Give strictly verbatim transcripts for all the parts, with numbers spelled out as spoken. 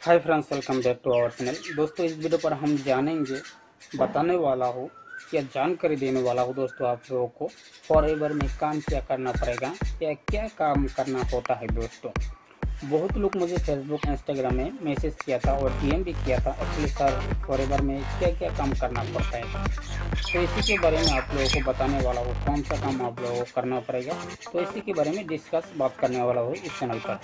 Hi friends, welcome back to our channel. दोस्तों, इस video पर हम जानेंगे, बताने वाला हूँ या जानकारी देने वाला हूँ दोस्तों आप लोगों को फॉरएवर में काम क्या करना पड़ेगा या क्या काम करना होता है। दोस्तों, बहुत लोग मुझे फेसबुक इंस्टाग्राम में मैसेज किया था और डीएम भी किया था, एक्चुअली सर फॉरएवर में क्या क्या काम करना पड़ता है। तो इसी के बारे में आप लोगों को बताने वाला हूँ, कौन सा काम आप लोगों को करना पड़ेगा। तो इसी के बारे में डिस्कस बात करने वाला हूँ इस चैनल पर।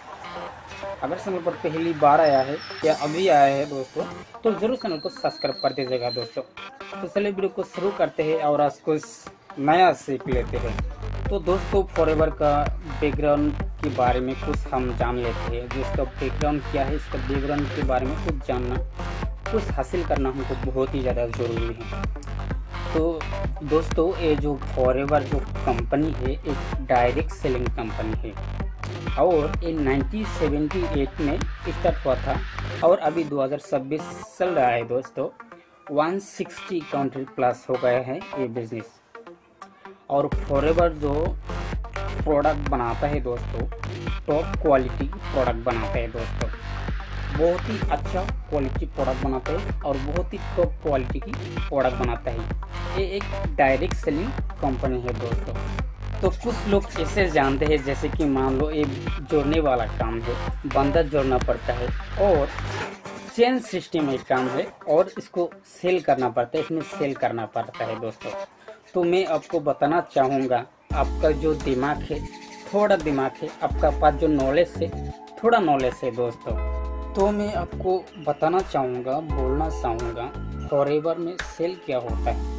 अगर चैनल पर पहली बार आया है या अभी आया है दोस्तों, तो जरूर चैनल को सब्सक्राइब कर दीजिएगा दोस्तों। तो चलिए वीडियो को शुरू करते हैं और आज कुछ नया सीख लेते हैं। तो दोस्तों, फॉरएवर का बैकग्राउंड के बारे में कुछ हम जान लेते हैं। जो इसका बैकग्राउंड क्या है, इसका बैकग्राउंड के बारे में कुछ जानना, कुछ हासिल करना हमको बहुत ही ज़्यादा ज़रूरी है। तो दोस्तों, ये जो फॉरएवर जो कंपनी है एक डायरेक्ट सेलिंग कंपनी है और ये नाइनटीन सेवेंटी एट में स्टार्ट हुआ था और अभी दो हज़ार छब्बीस चल रहा है दोस्तों। एक सौ साठ कंट्री प्लस हो गए हैं ये बिजनेस। और फॉरएवर जो प्रोडक्ट बनाता है दोस्तों, टॉप क्वालिटी प्रोडक्ट बनाता है दोस्तों। बहुत ही अच्छा क्वालिटी प्रोडक्ट बनाता है और बहुत ही टॉप क्वालिटी की प्रोडक्ट बनाता है। ये एक डायरेक्ट सेलिंग कंपनी है दोस्तों। तो कुछ लोग ऐसे जानते हैं, जैसे कि मान लो ये जोड़ने वाला काम है, बंदा जोड़ना पड़ता है और चेन सिस्टम एक काम है और इसको सेल करना पड़ता है, इसमें सेल करना पड़ता है दोस्तों। तो मैं आपको बताना चाहूँगा, आपका जो दिमाग है, थोड़ा दिमाग है, आपका पास जो नॉलेज है, थोड़ा नॉलेज है दोस्तों, तो मैं आपको बताना चाहूँगा, बोलना चाहूँगा फॉरएवर में सेल क्या होता है।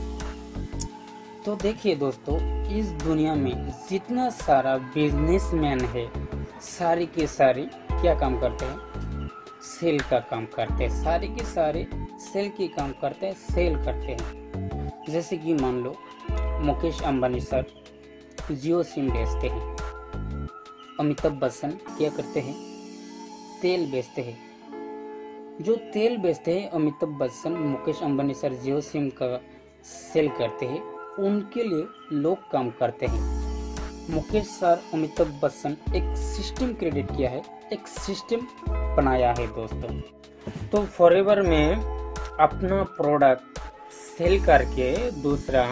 तो देखिए दोस्तों, इस दुनिया में जितना सारा बिजनेसमैन है, सारी के सारे क्या काम करते हैं, सेल का काम करते हैं। सारे के सारे सेल की काम करते हैं, सेल करते हैं। जैसे कि मान लो मुकेश अंबानी सर जियो सिम बेचते हैं, अमिताभ बच्चन क्या करते हैं, तेल बेचते हैं। जो तेल बेचते हैं अमिताभ बच्चन, मुकेश अंबानी सर जियो सिम का सेल करते हैं, उनके लिए लोग काम करते हैं। मुकेश सर, अमिताभ बच्चन एक सिस्टम क्रिएट किया है, एक सिस्टम बनाया है दोस्तों। तो फॉरएवर में अपना प्रोडक्ट सेल करके दूसरा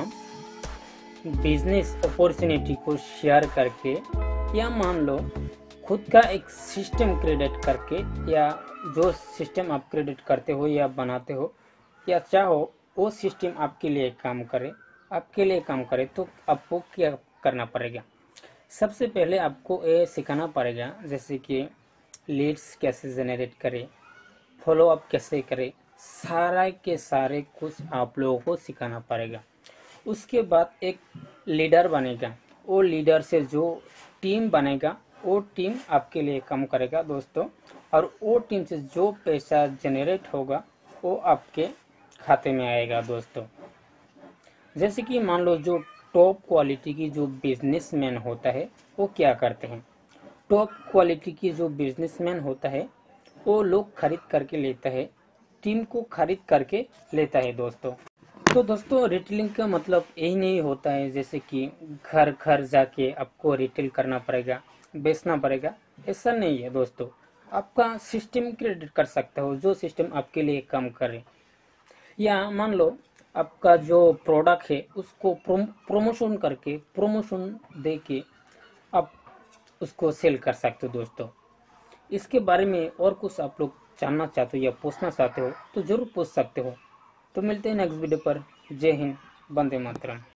बिजनेस अपॉर्चुनिटी को शेयर करके, या मान लो खुद का एक सिस्टम क्रिएट करके, या जो सिस्टम आप क्रिएट करते हो या बनाते हो या चाहो वो सिस्टम आपके लिए काम करे, आपके लिए काम करे, तो आपको क्या करना पड़ेगा। सबसे पहले आपको ये सिखाना पड़ेगा, जैसे कि लीड्स कैसे जनरेट करें, फॉलो अप कैसे करें, सारा के सारे कुछ आप लोगों को सिखाना पड़ेगा। उसके बाद एक लीडर बनेगा, वो लीडर से जो टीम बनेगा, वो टीम आपके लिए काम करेगा दोस्तों। और वो टीम से जो पैसा जनरेट होगा वो आपके खाते में आएगा दोस्तों। जैसे कि मान लो जो टॉप क्वालिटी की जो बिजनेसमैन होता है वो क्या करते हैं, टॉप क्वालिटी की जो बिजनेसमैन होता है वो लोग खरीद करके लेता है, टीम को खरीद करके लेता है दोस्तों। तो दोस्तों, रिटेलिंग का मतलब यही नहीं होता है जैसे कि घर घर जाके आपको रिटेल करना पड़ेगा, बेचना पड़ेगा, ऐसा नहीं है दोस्तों। आपका सिस्टम क्रिएट कर सकते हो, जो सिस्टम आपके लिए काम करे। या मान लो आपका जो प्रोडक्ट है उसको प्रोम, प्रमोशन करके, प्रमोशन दे के आप उसको सेल कर सकते हो दोस्तों। इसके बारे में और कुछ आप लोग जानना चाहते हो या पूछना चाहते हो तो ज़रूर पूछ सकते हो। तो मिलते हैं नेक्स्ट वीडियो पर। जय हिंद, वंदे मातरम।